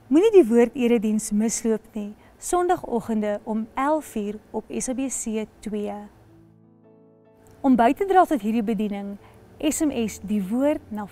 Moenie die woord-erediens misloop nie, Sondagoggende om 11:00 op SABC 2. Om by te dra tot hierdie bediening, SMS die woord na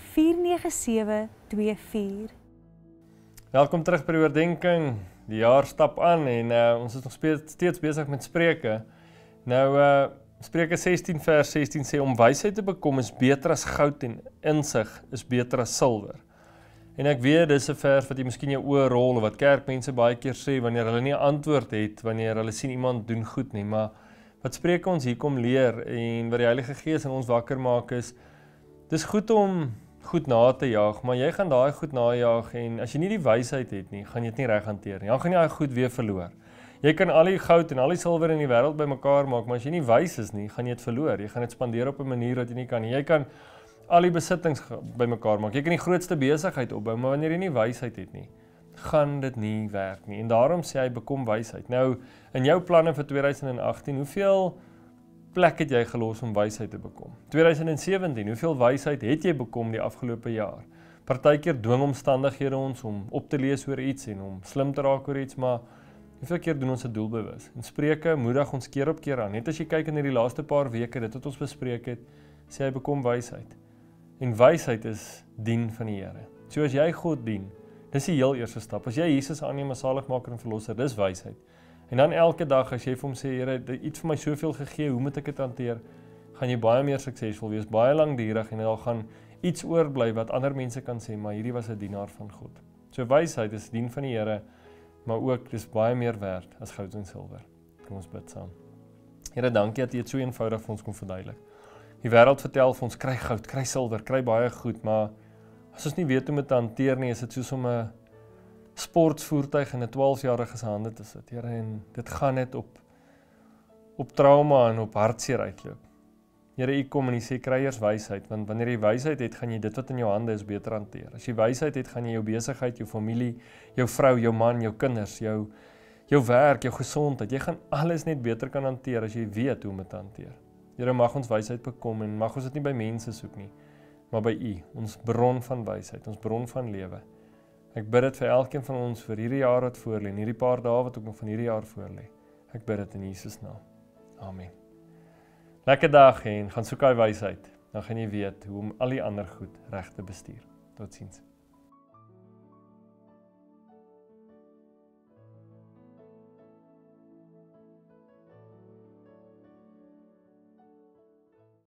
49724. Welkom terug by die oordenking. Die jaar stap aan en ons is nog steeds besig met Spreuke. Nou, Spreuke 16 vers 16 sê, om wysheid te bekom is beter as goud en insig is beter as silwer. En ek weet, dis 'n vers wat jy miskien jou oë rol, of wat kerkmense baie keer sê, wanneer hulle nie 'n antwoord het, wanneer hulle sien iemand doen goed nie, maar wat Spreuke ons hier kom leer, en wat die Heilige Gees in ons wakker maak is, dis goed om goed na te jaag, maar jy gaan daai goed najaag, en as jy nie die wysheid het nie, gaan jy dit nie reg hanteer nie, dan gaan jy daai goed weer verloor. Jy kan al die goud en al die silwer in die wêreld bymekaar maak, maar as jy nie wys is nie, gaan jy dit verloor. Jy gaan dit spandeer op 'n manier wat jy nie kan nie. Jy kan al die besittings bymekaar maak. Jy kan die grootste besigheid opbou, maar wanneer jy nie wysheid het nie, gaan dit nie werk nie. En daarom sê hy, bekom wysheid. Nou, in jou planne vir 2018, hoeveel plek het jy gelos om wysheid te bekom? 2017, hoeveel wysheid het jy bekom die afgelope jaar? Partykeer dwing omstandighede ons om op te lees oor iets en om slim te raak oor iets, maar hoeveel keer doen ons dit doelbewus? En Spreuke moedig ons keer op keer aan. Net as jy kyk in hierdie laaste paar weke, dit wat ons bespreek het, sê hy, bekom wysheid. En wysheid is dien van die Here. So as jy God dien, dis die heel eerste stap. As jy Jesus aanneem as saligmaker en verlosser, dis wysheid. En dan elke dag as jy vir hom sê, Here, iets vir my soveel gegee, hoe moet ek dit hanteer? Gaan jy baie meer suksesvol wees, baie langdurig, en dan gaan iets oorbly wat ander mense kan sê, maar hierdie was 'n dienaar van God. So wysheid is dien van die Here, maar ook dis baie meer werd as goud en silwer. Kom ons bid saam. Here, dankie dat jy dit so eenvoudig vir ons kon verduidelik. Die wêreld vertel vir ons, kry goud, kry silwer, kry baie goed, maar as ons nie weet hoe om dit te hanteer nie, is dit soos om 'n sportvoertuig in 'n 12-jarige se hande te sit, Here, en dit gaan net op trauma en op hartseer uitloop. Here, U kom en U sê, kry eers wysheid, want wanneer jy wysheid het, gaan jy dit wat in jou hande is beter hanteer. As jy wysheid het, gaan jy jou besigheid, jou familie, jou vrou, jou man, jou kinders, jou werk, jou gesondheid, jy gaan alles net beter kan hanteer as jy weet hoe om dit te hanteer. Here, mag ons wysheid bekom en mag ons dit nie by mense soek nie, maar by U, ons bron van wysheid, ons bron van lewe. Ek bid dit vir elkeen van ons vir hierdie jaar wat voorlê, en hierdie paar dae wat ook nog van hierdie jaar voorlê. Ek bid dit in Jesus naam. Amen. Lekker dag en gaan soek hy wysheid, dan gaan jy weet hoe om al die ander goed reg te bestuur. Totsiens.